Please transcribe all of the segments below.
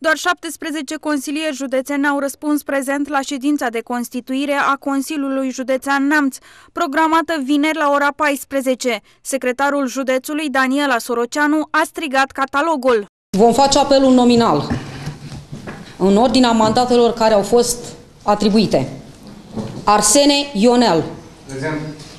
Doar 17 consilieri județeni au răspuns prezent la ședința de constituire a Consiliului Județean Neamț, programată vineri la ora 14. Secretarul județului, Daniela Soroceanu, a strigat catalogul. Vom face apelul nominal în ordinea mandatelor care au fost atribuite. Arsene Ionel. Prezent.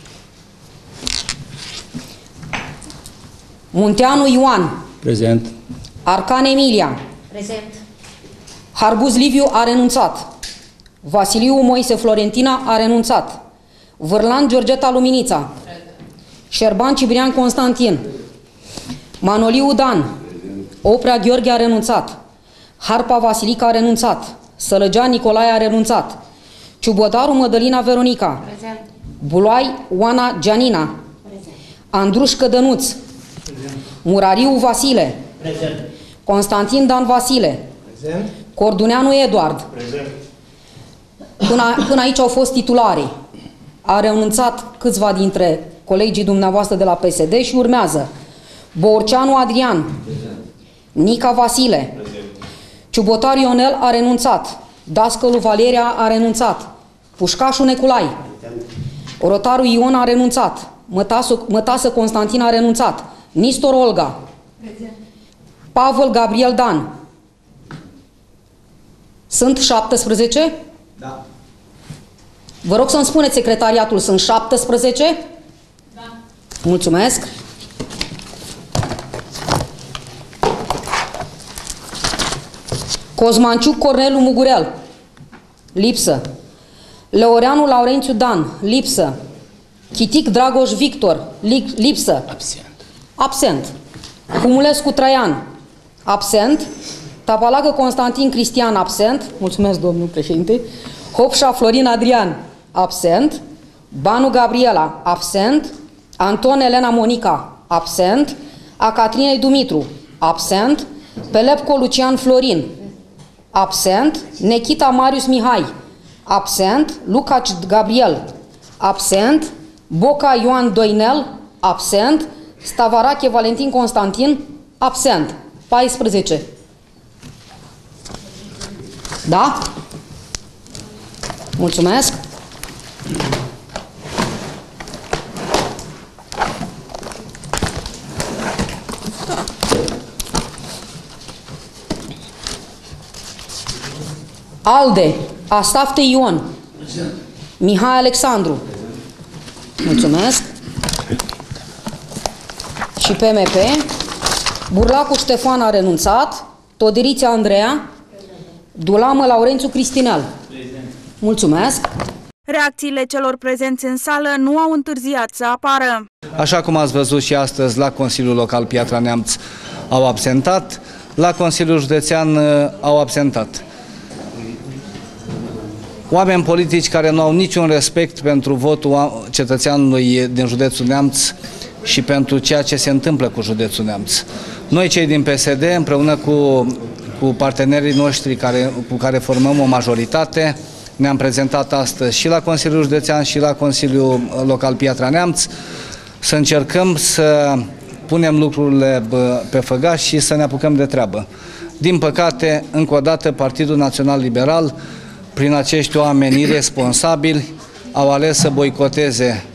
Munteanu Ioan. Prezent. Arcan Emilia. Prezent. Harbuz Liviu a renunțat. Vasiliu Moise Florentina a renunțat. Vârlan Georgeta Luminița. Șerban Ciprian Constantin. Manoliu Dan. Oprea Gheorghe a renunțat. Harpa Vasilica a renunțat. Sălăgean Nicolae a renunțat. Ciubodaru Mădălina Veronica. Prezent. Bulai Oana Gianina. Prezent. Andrușcă Dănuț. Prezent. Murariu Vasile. Prezent. Constantin Dan Vasile. Prezent. Corduneanu Eduard. Prezent. Până aici au fost titularii. A renunțat câțiva dintre colegii dumneavoastră de la PSD și urmează Borceanu Adrian. Prezent. Nica Vasile. Prezent. Ciubotar Ionel a renunțat. Dascălu Valeria a renunțat. Pușcașu Neculai. Prezent. Rotaru Ion a renunțat. Mătasă Constantin a renunțat. Nistor Olga. Prezent. Pavel Gabriel Dan. Sunt 17? Da. Vă rog să-mi spuneți secretariatul, sunt 17? Da. Mulțumesc. Cosmanciuc Cornelu Mugurel. Lipsă. Leoreanu Laurențiu Dan. Lipsă. Chitic Dragoș Victor. Lipsă. Absent. Absent. Cumulescu Traian. Absent. Tapalagă Constantin Cristian. Absent. Mulțumesc, domnul președinte. Hopșa Florin Adrian. Absent. Banu Gabriela. Absent. Anton Elena Monica. Absent. A Catrinei Dumitru. Absent. Pelepco Lucian Florin. Absent. Nechita Marius Mihai. Absent. Lucaci Gabriel. Absent. Boca Ioan Doinel. Absent. Stavarache Valentin Constantin. Absent. 14. Da? Mulțumesc. ALDE. Astafte Ion. Mihai Alexandru. Mulțumesc. Și PMP. Burlacu Ștefan a renunțat. Toderița Andreea. Dulamă Laurențiu Cristinel. Mulțumesc. Reacțiile celor prezenți în sală nu au întârziat să apară. Așa cum ați văzut și astăzi, la Consiliul Local Piatra Neamț au absentat, la Consiliul Județean au absentat oameni politici care nu au niciun respect pentru votul cetățeanului din județul Neamț și pentru ceea ce se întâmplă cu județul Neamț. Noi, cei din PSD, împreună cu partenerii noștri cu care formăm o majoritate, ne-am prezentat astăzi și la Consiliul Județean și la Consiliul Local Piatra Neamț să încercăm să punem lucrurile pe făgaș și să ne apucăm de treabă. Din păcate, încă o dată, Partidul Național Liberal, prin acești oameni irresponsabili, au ales să boicoteze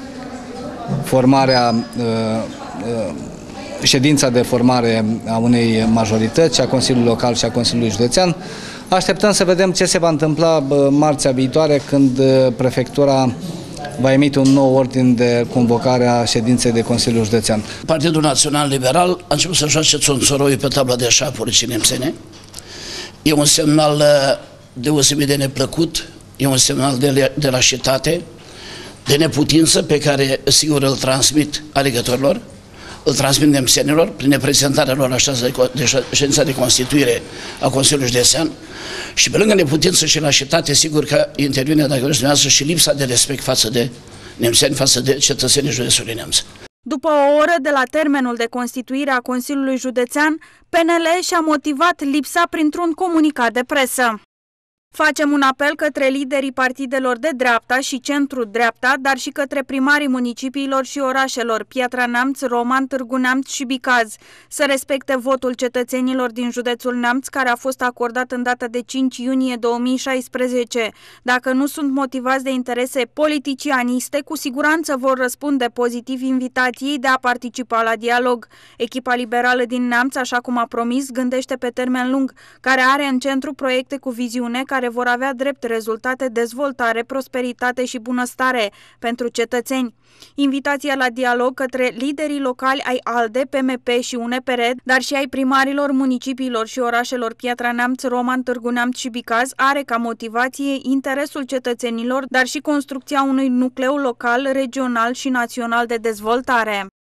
ședința de formare a unei majorități, a Consiliului Local și a Consiliului Județean. Așteptăm să vedem ce se va întâmpla marțea viitoare, când prefectura va emite un nou ordin de convocare a ședinței de Consiliul Județean. Partidul Național Liberal a început să joace țonțoroi pe tabla de șahuri și nemțene. E un semnal deosebit de neplăcut, e un semnal de lașitate, de neputință pe care, sigur, îl transmit alegătorilor, îl transmit nemțenilor prin neprezentarea lor la ședința de constituire a Consiliului Județean și pe lângă neputință și lașitate, sigur că intervine, dacă vreți dumneavoastră, și lipsa de respect față de nemțeni, față de cetățenii județului Neamț. După o oră de la termenul de constituire a Consiliului Județean, PNL și-a motivat lipsa printr-un comunicat de presă. Facem un apel către liderii partidelor de dreapta și centru-dreapta, dar și către primarii municipiilor și orașelor Piatra Neamț, Roman, Târgu Neamț și Bicaz să respecte votul cetățenilor din județul Neamț, care a fost acordat în data de 5 iunie 2016. Dacă nu sunt motivați de interese politicianiste, cu siguranță vor răspunde pozitiv invitației de a participa la dialog. Echipa liberală din Neamț, așa cum a promis, gândește pe termen lung, care are în centru proiecte cu viziune care vor avea drept rezultate dezvoltare, prosperitate și bunăstare pentru cetățeni. Invitația la dialog către liderii locali ai ALDE, PMP și UNPR, dar și ai primarilor municipiilor și orașelor Piatra Neamț, Roman, Târgu Neamț și Bicaz are ca motivație interesul cetățenilor, dar și construcția unui nucleu local, regional și național de dezvoltare.